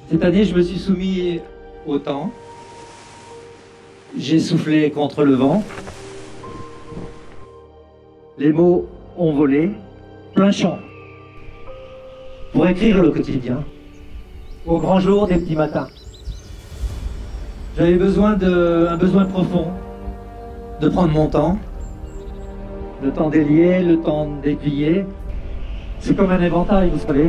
Cette année, je me suis soumis au temps. J'ai soufflé contre le vent. Les mots ont volé, plein champ, pour écrire le quotidien, au grand jour des petits matins. J'avais un besoin profond de prendre mon temps, le temps délié, le temps déplié. C'est comme un éventail, vous savez.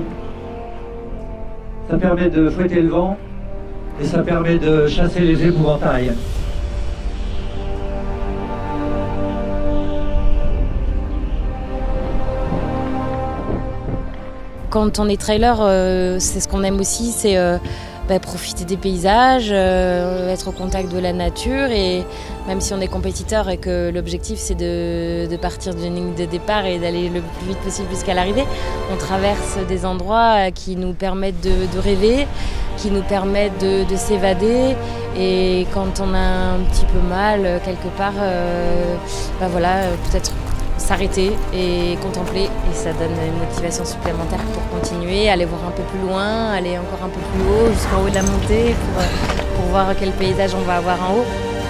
Ça permet de fouetter le vent et ça permet de chasser les épouvantails. Quand on est trailer, c'est ce qu'on aime aussi, c'est profiter des paysages, être au contact de la nature, et même si on est compétiteur et que l'objectif c'est de partir d'une ligne de départ et d'aller le plus vite possible jusqu'à l'arrivée, on traverse des endroits qui nous permettent de rêver, qui nous permettent de s'évader, et quand on a un petit peu mal quelque part, peut-être s'arrêter et contempler, et ça donne une motivation supplémentaire pour continuer, aller voir un peu plus loin, aller encore un peu plus haut, jusqu'en haut de la montée pour voir quel paysage on va avoir en haut.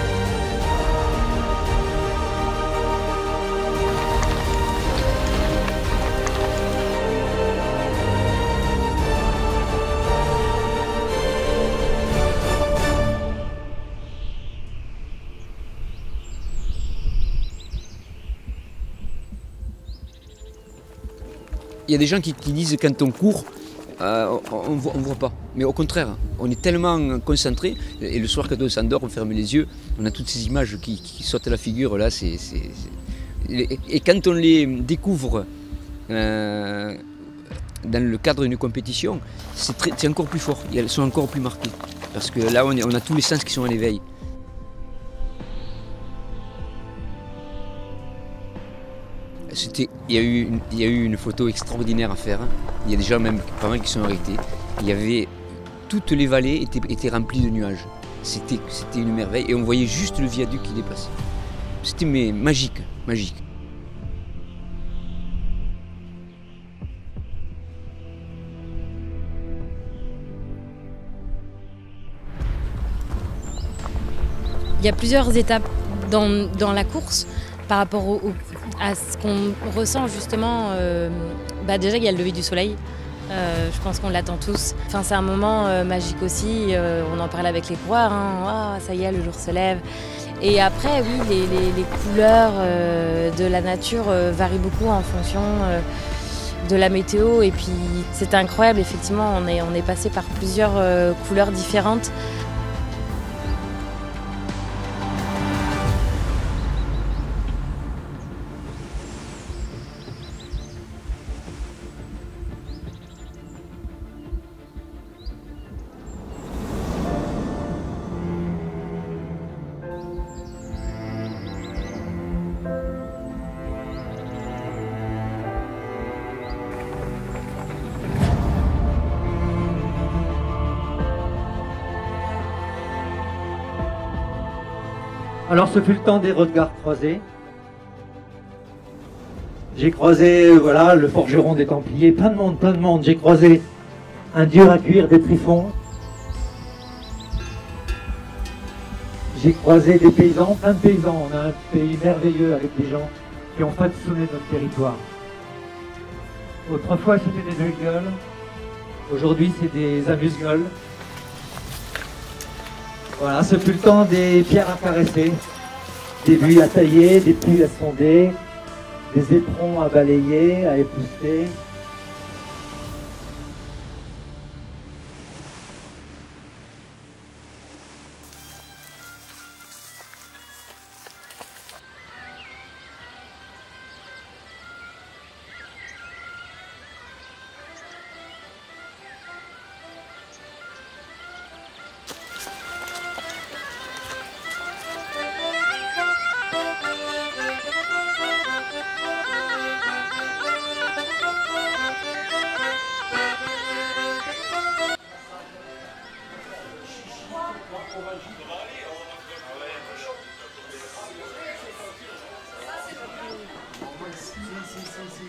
Il y a des gens qui disent quand on court, on ne voit pas. Mais au contraire, on est tellement concentré, et le soir quand on s'endort, on ferme les yeux, on a toutes ces images qui sautent à la figure. Là, Et quand on les découvre dans le cadre d'une compétition, c'est encore plus fort, elles sont encore plus marquées. Parce que là, on a tous les sens qui sont à l'éveil. Il y a eu une photo extraordinaire à faire. Il y a des gens, même pas mal, qui sont arrêtés. Il y avait, toutes les vallées étaient remplies de nuages. C'était une merveille, et on voyait juste le viaduc qui dépassait. C'était magique, magique. Il y a plusieurs étapes dans la course par rapport à ce qu'on ressent justement. Déjà, il y a le lever du soleil. Je pense qu'on l'attend tous. Enfin, c'est un moment magique aussi. On en parle avec les coureurs. Oh, ça y est, le jour se lève. Et après, oui, les couleurs de la nature varient beaucoup en fonction de la météo. Et puis, c'est incroyable. Effectivement, on est passé par plusieurs couleurs différentes. Alors ce fut le temps des regards croisés. J'ai croisé le forgeron des Templiers, plein de monde, plein de monde. J'ai croisé un dur à cuire des Tryphons. J'ai croisé des paysans, plein de paysans. On a un pays merveilleux avec des gens qui ont façonné notre territoire. Autrefois c'était des gueules, aujourd'hui c'est des amuse-gueules. Voilà, ce fut le temps des pierres à caresser, des buis à tailler, des puits à sonder, des éperons à balayer, à épousseter.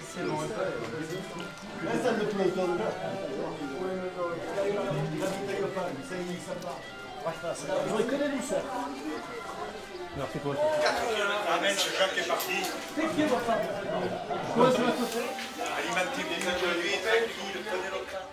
Là, ça ne peut pas. Amen, ce Jacques est parti. Alimenter des individus tranquilles, prenez le temps.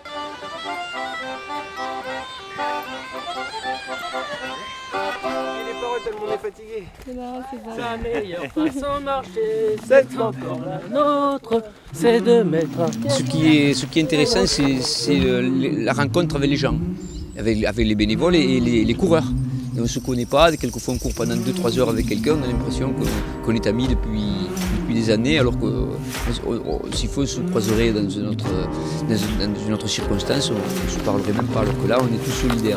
Les paroles tellement on est fatigué. C'est la meilleure façon de marcher, c'est encore la nôtre, c'est de mettre un... Ce qui est intéressant, c'est la rencontre avec les gens, avec les bénévoles et les coureurs. Et on ne se connaît pas, quelquefois on court pendant 2-3 heures avec quelqu'un, on a l'impression qu'on est amis depuis des années, alors que s'il faut, on se croiserait dans une autre circonstance, on ne se parlerait même pas, alors que là on est tous solidaires.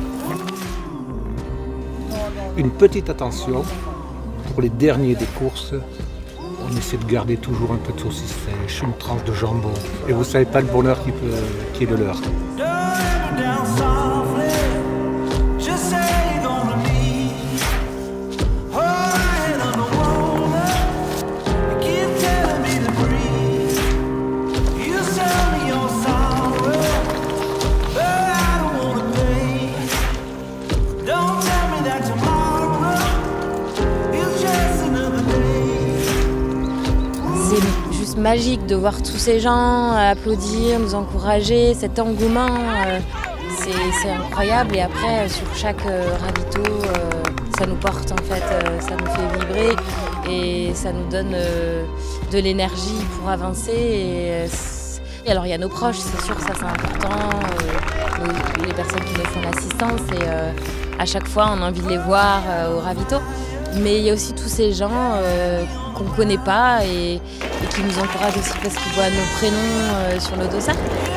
Une petite attention, pour les derniers des courses, on essaie de garder toujours un peu de saucisse sèche, une tranche de jambon. Et vous ne savez pas le bonheur qui est le leur. C'est juste magique de voir tous ces gens applaudir, nous encourager, cet engouement, c'est incroyable. Et après, sur chaque ravito, ça nous porte en fait, ça nous fait vibrer et ça nous donne de l'énergie pour avancer. Et alors il y a nos proches, c'est sûr, ça c'est important, les personnes qui nous font l'assistance et à chaque fois on a envie de les voir au ravito. Mais il y a aussi tous ces gens qu'on ne connaît pas et qui nous encouragent aussi parce qu'ils voient nos prénoms sur le dossard.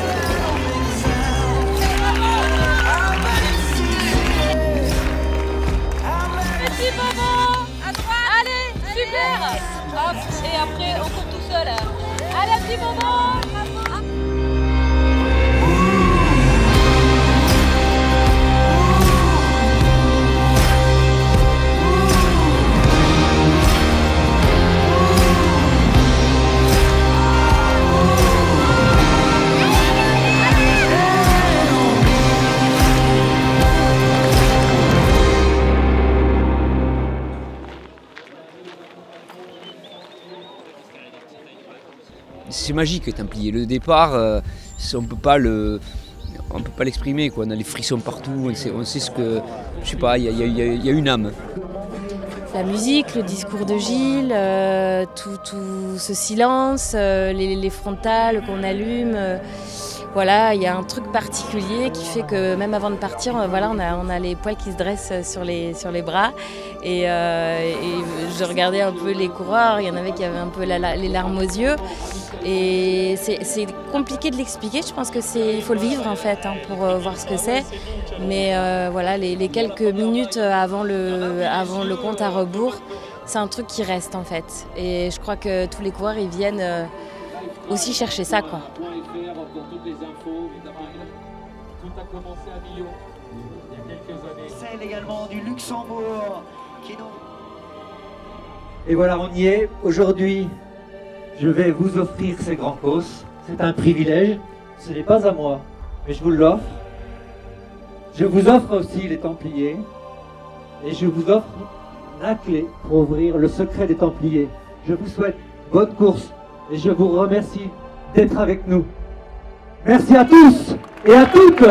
Petit moment à droite. Allez, super. Hop, et après on court tout seul. Allez, petit moment. C'est magique, Templier. Le départ, on ne peut pas l'exprimer. On a les frissons partout, on sait ce que... Je sais pas, il y a une âme. La musique, le discours de Gilles, tout ce silence, les frontales qu'on allume. Voilà, il y a un truc particulier qui fait que même avant de partir, voilà, on a les poils qui se dressent sur les bras. Et je regardais un peu les coureurs, il y en avait qui avaient un peu les larmes aux yeux. Et c'est compliqué de l'expliquer, je pense qu'il faut le vivre en fait pour voir ce que c'est. Mais voilà, les quelques minutes avant le compte à rebours, c'est un truc qui reste en fait. Et je crois que tous les coureurs ils viennent aussi chercher ça, quoi. Celle également du Luxembourg qui est donc... Et voilà, on y est. Aujourd'hui, je vais vous offrir ces grands causes. C'est un privilège. Ce n'est pas à moi, mais je vous l'offre. Je vous offre aussi les Templiers. Et je vous offre la clé pour ouvrir le secret des Templiers. Je vous souhaite bonne course et je vous remercie d'être avec nous. Merci à tous et à toutes.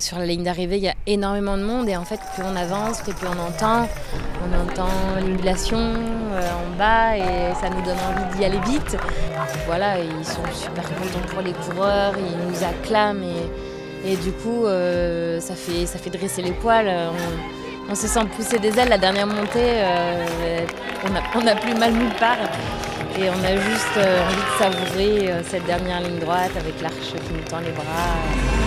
sur la ligne d'arrivée, il y a énormément de monde et en fait, plus on avance et plus on entend l'ondulation en bas et ça nous donne envie d'y aller vite. Voilà, ils sont super contents pour les coureurs, ils nous acclament et du coup, ça fait dresser les poils. On se sent pousser des ailes. La dernière montée, on n'a plus mal nulle part et on a juste envie de savourer cette dernière ligne droite avec l'arche qui nous tend les bras.